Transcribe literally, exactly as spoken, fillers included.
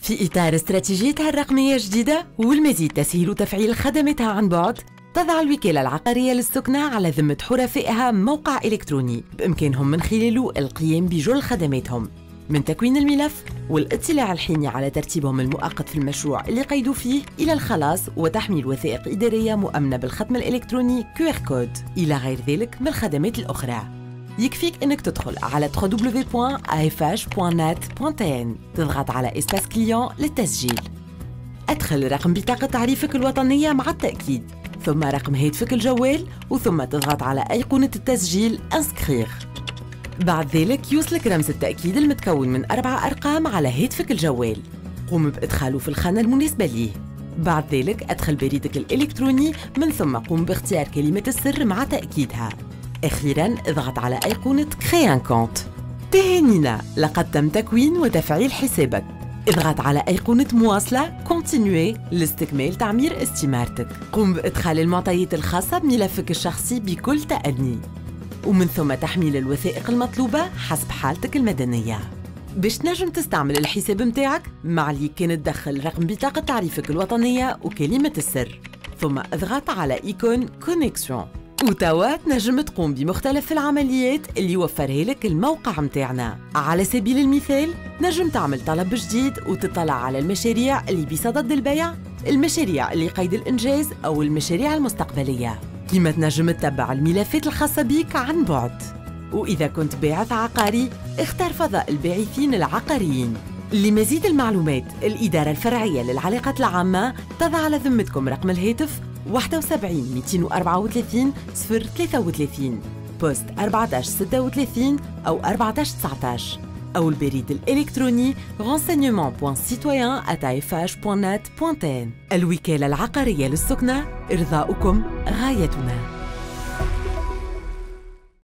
في إطار استراتيجيتها الرقمية الجديدة والمزيد تسهيل وتفعيل خدماتها عن بعد، تضع الوكالة العقارية للسكنة على ذمة حرفائها موقع إلكتروني بإمكانهم من خلاله القيام بجل خدماتهم، من تكوين الملف والاطلاع الحيني على ترتيبهم المؤقت في المشروع اللي قيدوا فيه، إلى الخلاص وتحميل وثائق إدارية مؤمنة بالختم الإلكتروني كيو آر كود، إلى غير ذلك من الخدمات الأخرى. يكفيك إنك تدخل على دبليو دبليو دبليو دوت إيه إف إتش دوت نت دوت إيه إن، تضغط على إسباس كليون للتسجيل. أدخل رقم بطاقة تعريفك الوطنية مع التأكيد، ثم رقم هاتفك الجوال، وثم تضغط على أيقونة التسجيل انسكريغ. بعد ذلك يوصلك رمز التأكيد المتكون من أربع أرقام على هاتفك الجوال، قم بإدخاله في الخانة المناسبة ليه. بعد ذلك أدخل بريدك الإلكتروني، من ثم قم باختيار كلمة السر مع تأكيدها. أخيراً اضغط على أيقونة Créer un compte. تهانينا، لقد تم تكوين وتفعيل حسابك. اضغط على أيقونة مواصلة Continuer لاستكمال تعمير استمارتك. قم بإدخال المعطيات الخاصة بملفك الشخصي بكل تأني، ومن ثم تحميل الوثائق المطلوبة حسب حالتك المدنية. باش تنجم تستعمل الحساب متاعك، معليك كان تدخل رقم بطاقة تعريفك الوطنية وكلمة السر، ثم اضغط على إيكون كونيكسيون، وتوا تنجم تقوم بمختلف العمليات اللي يوفرها لك الموقع متاعنا. على سبيل المثال، نجم تعمل طلب جديد وتطلع على المشاريع اللي بصدد البيع، المشاريع اللي قيد الإنجاز أو المشاريع المستقبلية، كما تنجم تتبع الملفات الخاصة بيك عن بعد. وإذا كنت باعث عقاري، اختار فضاء الباعثين العقاريين. لمزيد المعلومات، الإدارة الفرعية للعلاقات العامة تضع على ذمتكم رقم الهاتف واحد وسبعين مئتين وأربعة وثلاثين صفر ثلاثة وثلاثين، بوست أربعة عشر ستة وثلاثين أو أربعة عشر تسعة عشر، أو البريد الإلكتروني renseignement point citoyen arobase إيه إف إتش دوت نت دوت إيه إن. الوكالة العقارية للسكنة، إرضاؤكم غايتنا.